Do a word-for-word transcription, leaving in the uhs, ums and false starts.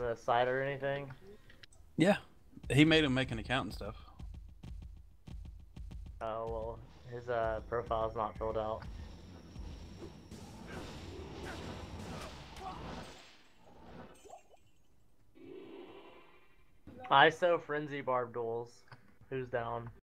a site or anything? Yeah, he made him make an account and stuff. Oh well, his uh profile's not filled out. I so frenzy barb duels. Who's down?